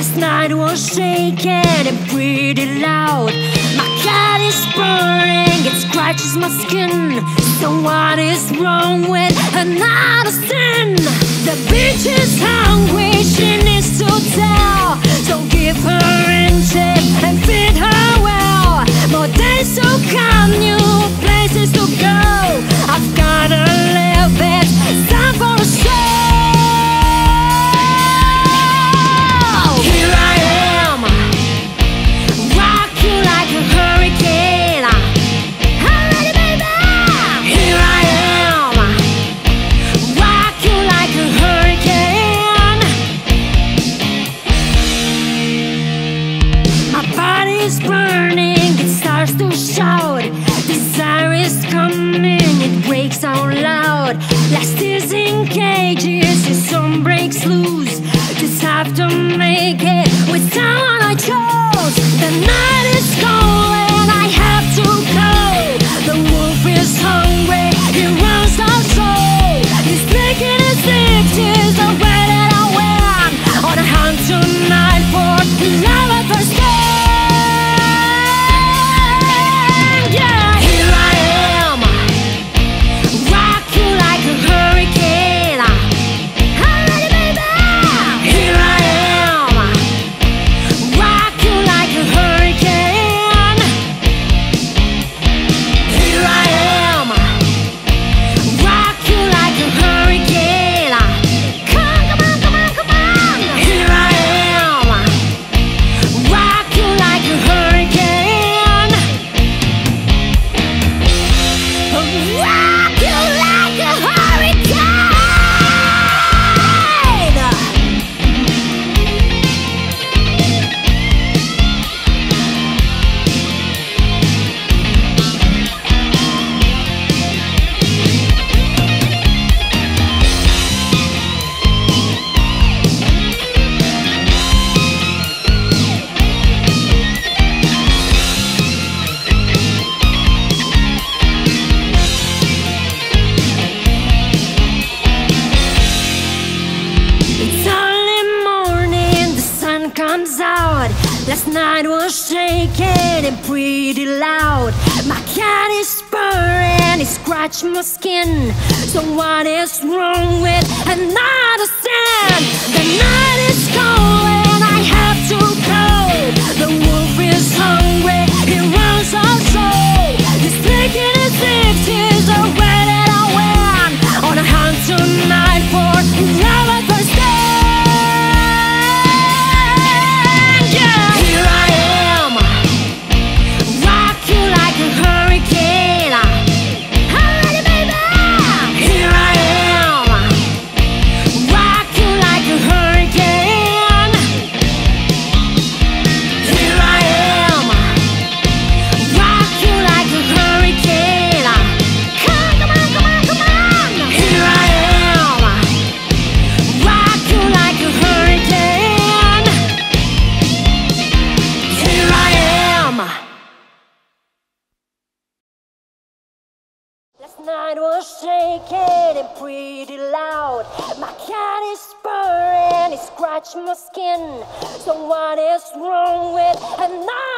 Last night was shaking and pretty loud. My cat is burning, it scratches my skin. So what is wrong with another sin? The bitch is hungry, she needs to tell. So give her inches and feed her well. More days to come, new places to go. I've gotta live it, it's time for a show. Here I am, rock you like a hurricane. Alright, baby. Here I am, rock you like a hurricane. My body's burning, it starts to shout. Desire is coming, it breaks out loud. Last is in cages, the sun breaks loose. Just have to make it with someone I chose. The night is cold and I have to go. The wolf is hungry, he runs out slow. He's taking his pictures the way that I went. On a hunt tonight for love at first sight. Comes out. Last night was shaking and pretty loud. My cat is purring, it scratched my skin. So what is wrong with another sin? The night is cold and I have to go. The wolf is hungry, he runs out slow. He's taking his pictures the way that I went. On a hunt tonight for love at first sight. Last night was shaking and pretty loud. My cat is purring, it scratched my skin. So what is wrong with another?